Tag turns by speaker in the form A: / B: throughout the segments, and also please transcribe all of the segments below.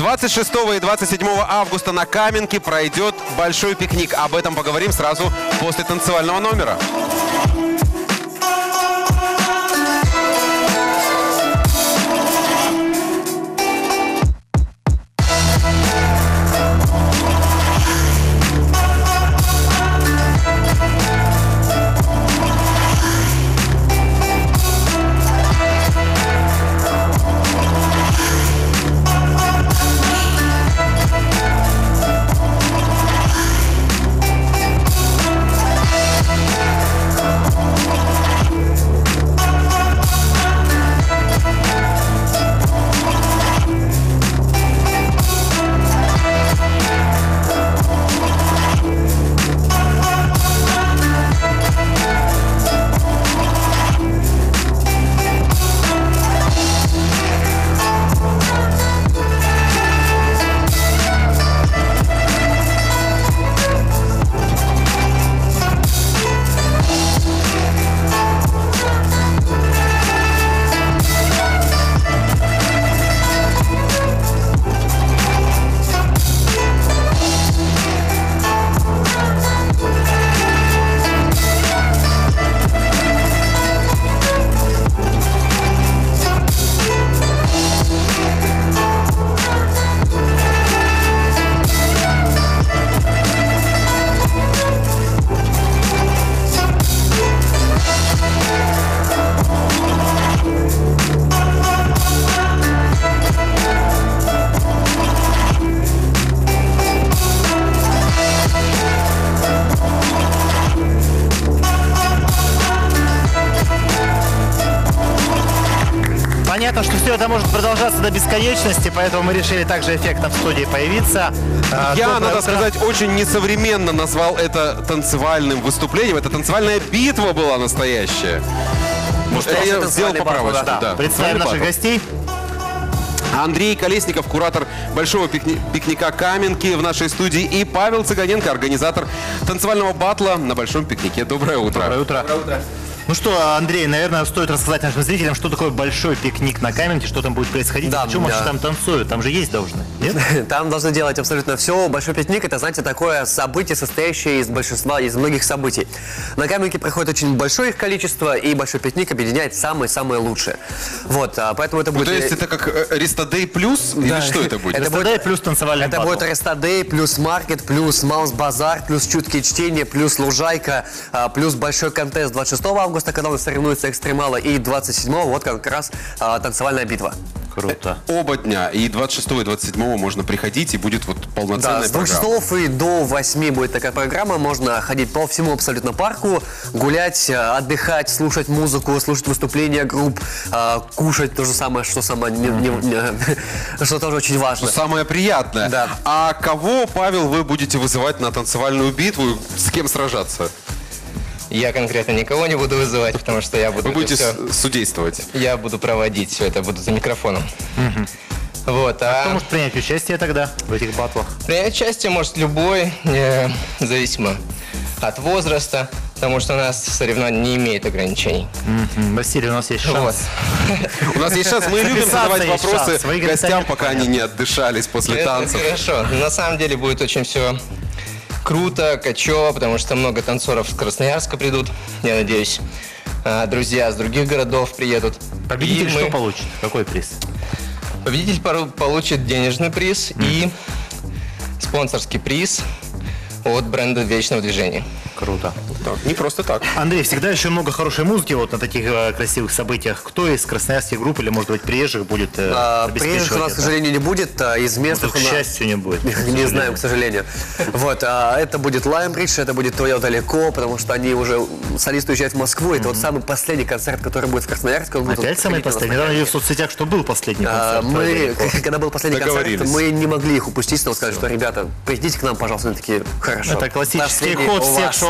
A: 26 и 27 августа на Каменке пройдет большой пикник. Об этом поговорим сразу после танцевального номера.
B: Понятно, что все это может продолжаться до бесконечности, поэтому мы решили также эффектно в студии появиться.
A: Я, надо сказать, очень несовременно назвал это танцевальным выступлением. Это танцевальная битва была настоящая. Может, я сделал поправочку.
B: Да. Представим наших гостей.
A: Андрей Колесников, куратор большого пикника Каменки в нашей студии, и Павел Цыганенко, организатор танцевального батла на большом пикнике. Доброе утро.
B: Доброе утро. Доброе утро. Ну что, Андрей, наверное, стоит рассказать нашим зрителям, что такое большой пикник на Каменке, что там будет происходить,
C: да,
B: почему же там танцуют, там же есть должны, нет?
C: Там должны делать абсолютно все. Большой пикник — это, знаете, такое событие, состоящее из многих событий. На Каменке проходит очень большое их количество, и большой пикник объединяет самые-самые лучшие. Вот, поэтому это будет...
A: То есть это как Рестадей плюс? Или что это будет?
B: Рестадей плюс танцевальный батл.
C: Это будет Рестадей плюс маркет, плюс Маус-базар, плюс чуткие чтения, плюс лужайка, плюс большой контест 26 августа, когда у нас соревнуются экстремалы, и 27-го вот как раз танцевальная битва.
B: Круто.
A: Оба дня, и 26 и 27 можно приходить, и будет вот полноценная
C: да, с 2 часов и до 8 будет такая программа. Можно ходить по всему абсолютно парку, гулять, отдыхать, слушать музыку, слушать выступления групп, кушать то же самое, что что тоже очень важно.
A: Самое приятное.
C: Да.
A: А кого, Павел, вы будете вызывать на танцевальную битву? С кем сражаться?
D: Я конкретно никого не буду вызывать, потому что я буду...
A: Вы будете судействовать?
D: Я буду проводить все это, буду за микрофоном. Вот,
B: Кто может принять участие тогда в этих батлах?
D: Принять участие может любой, зависимо от возраста, потому что у нас соревнование не имеет ограничений.
B: Василий, у нас есть шанс.
A: У нас есть шанс. Мы любим задавать вопросы гостям, пока они не отдышались после танцев.
D: Хорошо. На самом деле будет очень все... круто, качево, потому что много танцоров с Красноярска придут, я надеюсь. Друзья с других городов приедут.
B: Победитель что получит? Какой приз?
D: Победитель получит денежный приз и спонсорский приз от бренда Вечного Движения.
B: Круто.
A: Так, не просто так.
B: Андрей, всегда еще много хорошей музыки вот на таких красивых событиях. Кто из красноярских групп или, может быть, приезжих будет обеспечивать
C: приезжих у нас, к сожалению, не будет. Из местных
B: к счастью, не будет.
C: Не знаем, к сожалению. Вот, это будет Лаймбридж, это будет Твое далеко, потому что они уже солисты уезжают в Москву. Это вот самый последний концерт, который будет в Красноярске.
B: Опять самый последний. Недавно видел в соцсетях, что был последний концерт.
C: Мы, когда был последний концерт, мы не могли их упустить, но сказали, что, ребята, придите к нам, пожалуйста. Они такие, хорошо.
B: Это классический ход всех шоу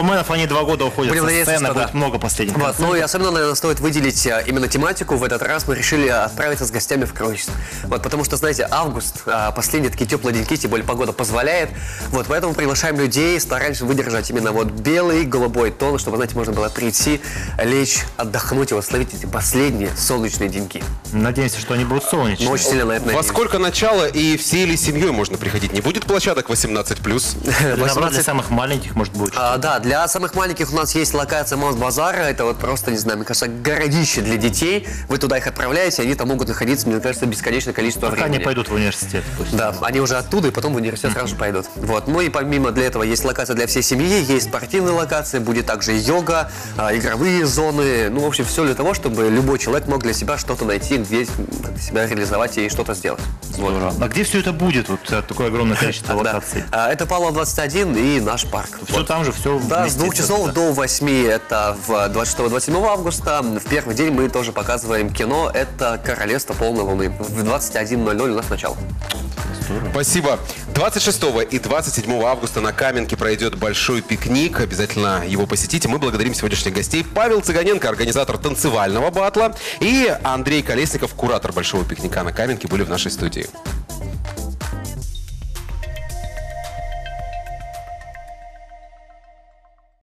B: шоуменов, они 2 года уходят
C: Будем
B: со
C: надеяться,
B: сцены,
C: что
B: будет
C: да.
B: много последних
C: Вот,
B: концертов.
C: ну и особенно, наверное, стоит выделить именно тематику. В этот раз мы решили отправиться с гостями в круиз. Вот, потому что, знаете, август, последние такие теплые деньки, тем более погода позволяет. Вот, поэтому приглашаем людей, стараемся выдержать именно вот белый и голубой тон, чтобы, знаете, можно было прийти, лечь, отдохнуть и вот словить эти последние солнечные деньки.
B: Надеемся, что они будут солнечные.
C: Мы очень сильно на это
A: Во
C: надеемся.
A: сколько начало и всей ли семьей можно приходить? Не будет площадок 18+.
B: Или, наоборот,
C: 18.
B: для самых маленьких, может, будет.
C: Да, для самых маленьких у нас есть локация Мост-базара. Это вот просто, не знаю, мне кажется, городище для детей. Вы туда их отправляете, они там могут находиться, мне кажется, бесконечное количество
B: Пока
C: времени.
B: они пойдут в университет. пусть.
C: Да, они уже оттуда, и потом в университет сразу же пойдут. Вот. Ну и помимо для этого есть локация для всей семьи, есть спортивные локации, будет также йога, игровые зоны. Ну, в общем, все для того, чтобы любой человек мог для себя что-то найти, где себя реализовать и что-то сделать. Вот.
B: Здорово. А где все это будет? Вот такое огромное количество
C: Да.
B: локаций.
C: Это Павлова 21 и наш парк.
B: Все
C: Вот.
B: там же, все
C: Да, с 2 часов до 8 это в 26-27 августа. В первый день мы тоже показываем кино. Это «Королевство полной луны». В 21:00 у нас начало.
A: Спасибо. 26 и 27 августа на Каменке пройдет большой пикник. Обязательно его посетите. Мы благодарим сегодняшних гостей. Павел Цыганенко, организатор танцевального батла, и Андрей Колесников, куратор большого пикника на Каменке, были в нашей студии.